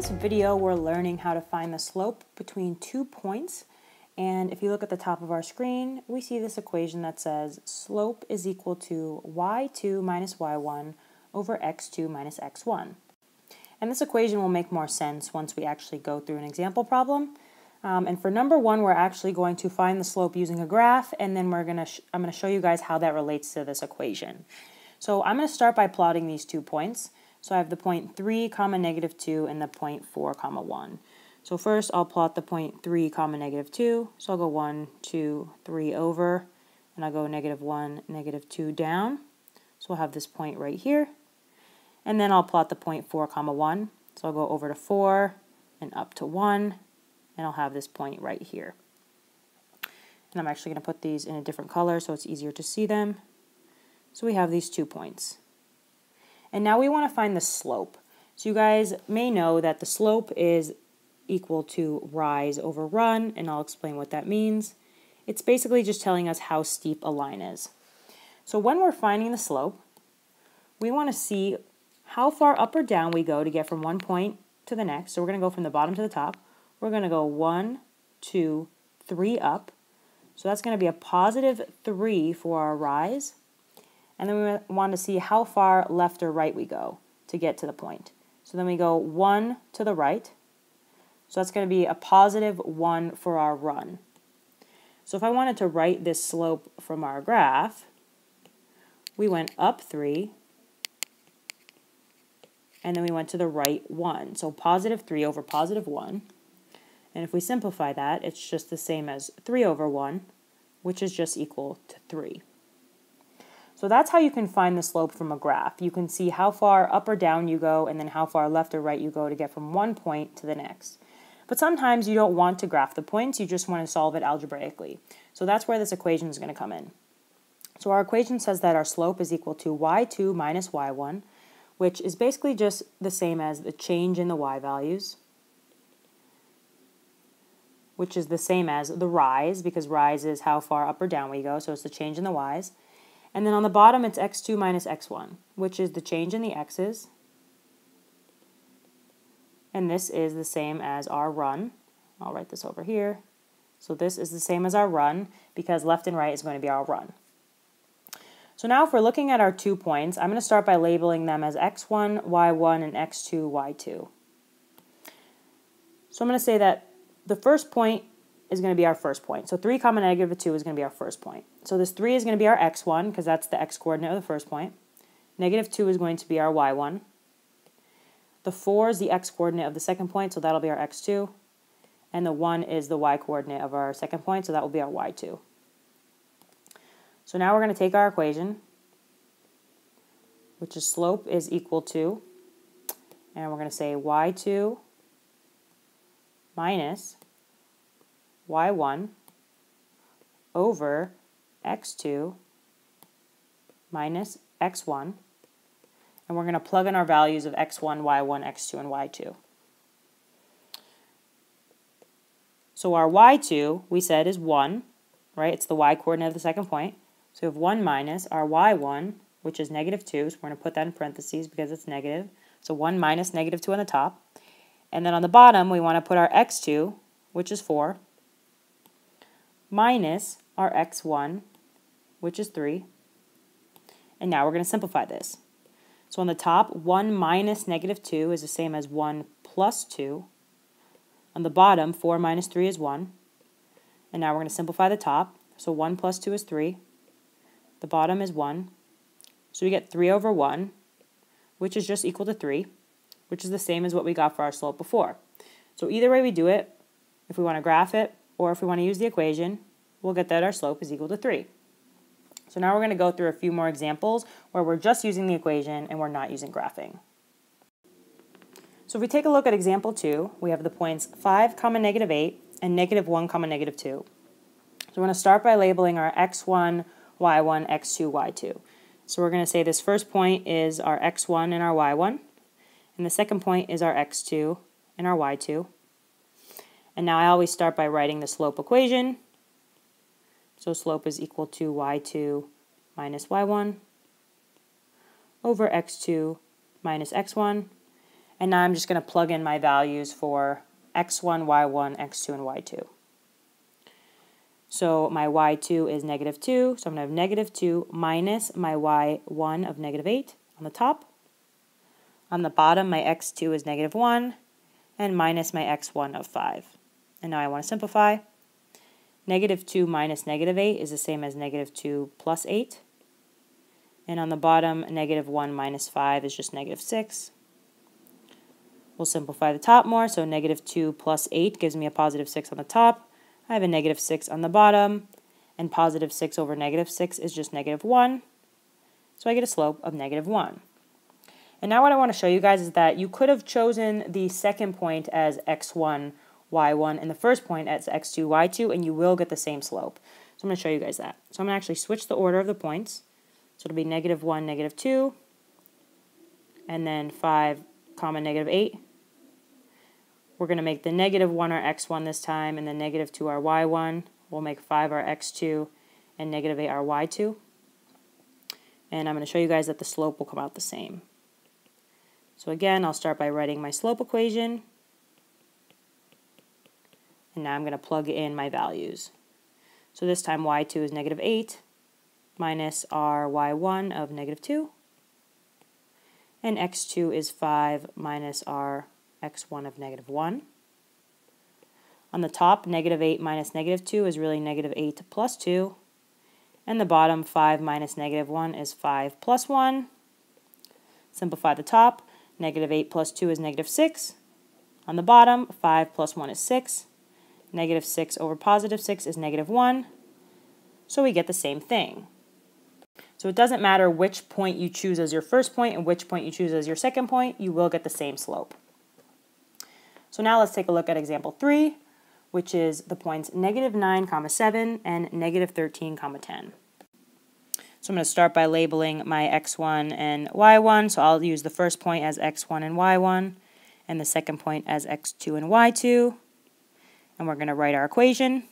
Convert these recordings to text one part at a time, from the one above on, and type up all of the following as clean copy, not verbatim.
this video, we're learning how to find the slope between 2 points. And if you look at the top of our screen, we see this equation that says slope is equal to y2 minus y1 over x2 minus x1. And this equation will make more sense once we actually go through an example problem. And for number one, we're actually going to find the slope using a graph, and then I'm going to show you guys how that relates to this equation. So I'm going to start by plotting these 2 points. So I have the point 3, comma, negative 2, and the point 4, comma, 1. So first I'll plot the point 3, comma, negative 2. So I'll go 1, 2, 3 over, and I'll go negative 1, negative 2 down. So we'll have this point right here. And then I'll plot the point 4, comma, 1. So I'll go over to 4 and up to 1, and I'll have this point right here. And I'm actually going to put these in a different color so it's easier to see them. So we have these 2 points. And now we want to find the slope. So you guys may know that the slope is equal to rise over run, and I'll explain what that means. It's basically just telling us how steep a line is. So when we're finding the slope, we want to see how far up or down we go to get from one point to the next. So we're going to go from the bottom to the top. We're going to go 1, 2, 3 up. So that's going to be a positive 3 for our rise. And then we want to see how far left or right we go to get to the point. So then we go 1 to the right. So that's going to be a positive 1 for our run. So if I wanted to write this slope from our graph, we went up 3, and then we went to the right 1. So positive 3 over positive 1. And if we simplify that, it's just the same as 3 over 1, which is just equal to 3. So that's how you can find the slope from a graph. You can see how far up or down you go, and then how far left or right you go to get from one point to the next. But sometimes you don't want to graph the points, you just want to solve it algebraically. So that's where this equation is going to come in. So our equation says that our slope is equal to y2 minus y1, which is basically just the same as the change in the y values, which is the same as the rise, because rise is how far up or down we go, so it's the change in the y's. And then on the bottom, it's x2 minus x1, which is the change in the x's. And this is the same as our run. I'll write this over here. So this is the same as our run, because left and right is going to be our run. So now if we're looking at our 2 points, I'm going to start by labeling them as x1, y1, and x2, y2. So I'm going to say that the first point is going to be our first point. So 3 comma negative 2 is going to be our first point. So this 3 is going to be our x1, because that's the x-coordinate of the first point. Negative 2 is going to be our y1. The 4 is the x-coordinate of the second point, so that'll be our x2. And the 1 is the y-coordinate of our second point, so that will be our y2. So now we're going to take our equation, which is slope is equal to, and we're going to say y2 minus y1 over x2 minus x1, and we're going to plug in our values of x1, y1, x2, and y2. So our y2, we said, is 1, right? It's the y-coordinate of the second point. So we have 1 minus our y1, which is negative 2, so we're going to put that in parentheses because it's negative. So 1 minus negative 2 on the top. And then on the bottom, we want to put our x2, which is 4, minus our x1, which is 3. And now we're going to simplify this. So on the top, 1 minus negative 2 is the same as 1 plus 2. On the bottom, 4 minus 3 is 1. And now we're going to simplify the top. So 1 plus 2 is 3. The bottom is 1. So we get 3 over 1, which is just equal to 3, which is the same as what we got for our slope before. So either way we do it, if we want to graph it or if we want to use the equation, we'll get that our slope is equal to 3. So now we're going to go through a few more examples where we're just using the equation and we're not using graphing. So if we take a look at example 2, we have the points 5, comma, negative 8 and negative 1, comma, negative 2. So we're going to start by labeling our x1, y1, x2, y2. So we're going to say this first point is our x1 and our y1, and the second point is our x2 and our y2. And now I always start by writing the slope equation. So slope is equal to y2 minus y1 over x2 minus x1. And now I'm just going to plug in my values for x1, y1, x2, and y2. So my y2 is negative 2, so I'm going to have negative 2 minus my y1 of negative 8 on the top. On the bottom, my x2 is negative 1, and minus my x1 of 5. And now I want to simplify. Negative 2 minus negative 8 is the same as negative 2 plus 8. And on the bottom, negative 1 minus 5 is just negative 6. We'll simplify the top more, so negative 2 plus 8 gives me a positive 6 on the top. I have a negative 6 on the bottom, and positive 6 over negative 6 is just negative 1. So I get a slope of negative 1. And now what I want to show you guys is that you could have chosen the second point as x1, y1, and the first point as x2, y2, and you will get the same slope. So I'm going to show you guys that. So I'm going to actually switch the order of the points. So it'll be negative 1, negative 2, and then 5, comma, negative 8. We're going to make the negative 1 our x1 this time, and the negative 2 our y1. We'll make 5 our x2, and negative 8 our y2. And I'm going to show you guys that the slope will come out the same. So again, I'll start by writing my slope equation. And now I'm going to plug in my values. So this time y2 is negative 8 minus our y1 of negative 2. And x2 is 5 minus our x1 of negative 1. On the top, negative 8 minus negative 2 is really negative 8 plus 2. And the bottom, 5 minus negative 1 is 5 plus 1. Simplify the top. Negative 8 plus 2 is negative 6. On the bottom, 5 plus 1 is 6. Negative 6 over positive 6 is negative 1. So we get the same thing. So it doesn't matter which point you choose as your first point and which point you choose as your second point, you will get the same slope. So now let's take a look at example 3, which is the points negative 9, 7 and negative 13, 10. So I'm going to start by labeling my x1 and y1. So I'll use the first point as x1 and y1 and the second point as x2 and y2. And we're going to write our equation.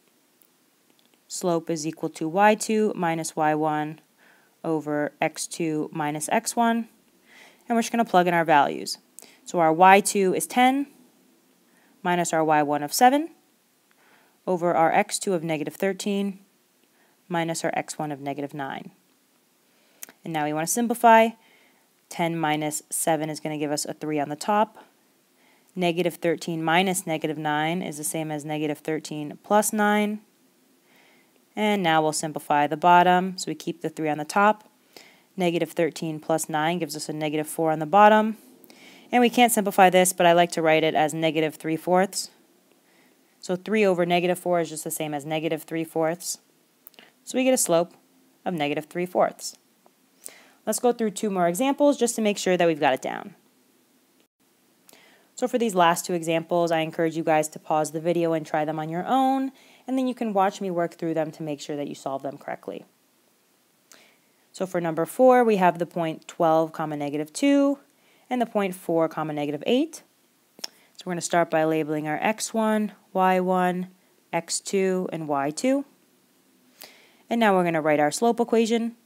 Slope is equal to y2 minus y1 over x2 minus x1. And we're just going to plug in our values. So our y2 is 10 minus our y1 of 7 over our x2 of negative 13 minus our x1 of negative 9. And now we want to simplify. 10 minus 7 is going to give us a 3 on the top. Negative 13 minus negative 9 is the same as negative 13 plus 9. And now we'll simplify the bottom, so we keep the 3 on the top. Negative 13 plus 9 gives us a negative 4 on the bottom. And we can't simplify this, but I like to write it as negative 3/4. So 3 over negative 4 is just the same as negative 3/4. So we get a slope of negative 3/4. Let's go through 2 more examples just to make sure that we've got it down. So for these last 2 examples, I encourage you guys to pause the video and try them on your own, and then you can watch me work through them to make sure that you solve them correctly. So for number 4, we have the point 12, negative 2, and the point 4, negative 8. So we're going to start by labeling our x1, y1, x2, and y2. And now we're going to write our slope equation.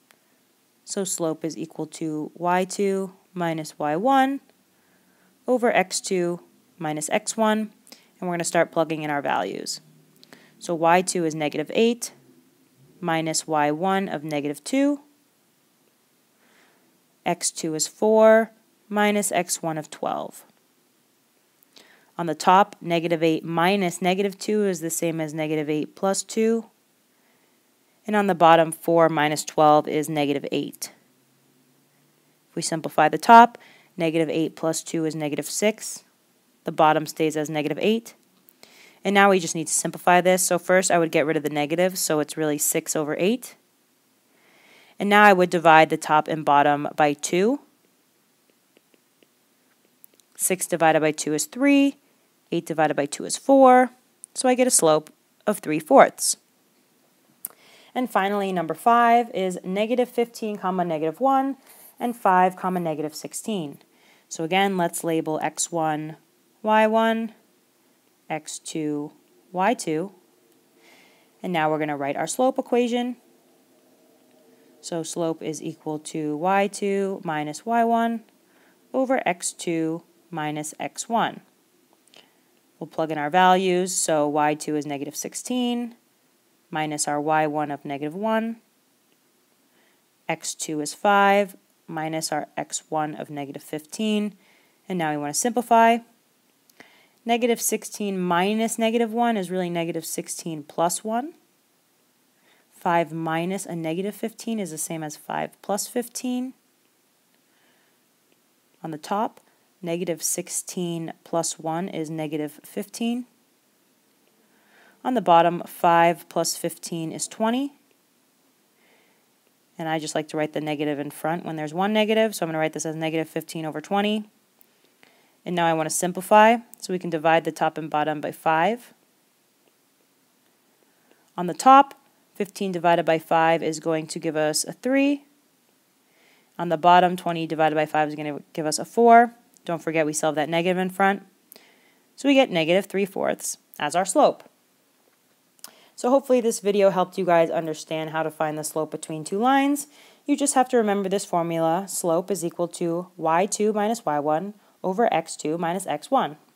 So slope is equal to y2 minus y1 over x2 minus x1. And we're going to start plugging in our values. So y2 is negative 8 minus y1 of negative 2. x2 is 4 minus x1 of 12. On the top, negative 8 minus negative 2 is the same as negative 8 plus 2. And on the bottom, 4 minus 12 is negative 8. If we simplify the top, negative 8 plus 2 is negative 6. The bottom stays as negative 8. And now we just need to simplify this. So first I would get rid of the negative, so it's really 6 over 8. And now I would divide the top and bottom by 2. 6 divided by 2 is 3. 8 divided by 2 is 4. So I get a slope of 3/4. And finally, number 5 is negative 15, negative 1, and 5, negative 16. So again, let's label x1, y1, x2, y2. And now we're going to write our slope equation. So slope is equal to y2 minus y1 over x2 minus x1. We'll plug in our values, so y2 is negative 16, minus our y1 of negative 1, x2 is 5, minus our x1 of negative 15, and now we want to simplify. Negative 16 minus negative 1 is really negative 16 plus 1. 5 minus a negative 15 is the same as 5 plus 15. On the top, negative 16 plus 1 is negative 15. On the bottom, 5 plus 15 is 20. And I just like to write the negative in front when there's one negative, so I'm going to write this as negative 15 over 20. And now I want to simplify, so we can divide the top and bottom by 5. On the top, 15 divided by 5 is going to give us a 3. On the bottom, 20 divided by 5 is going to give us a 4. Don't forget we still have that negative in front. So we get negative 3/4 as our slope. So hopefully this video helped you guys understand how to find the slope between two lines. You just have to remember this formula. Slope is equal to y2 minus y1 over x2 minus x1.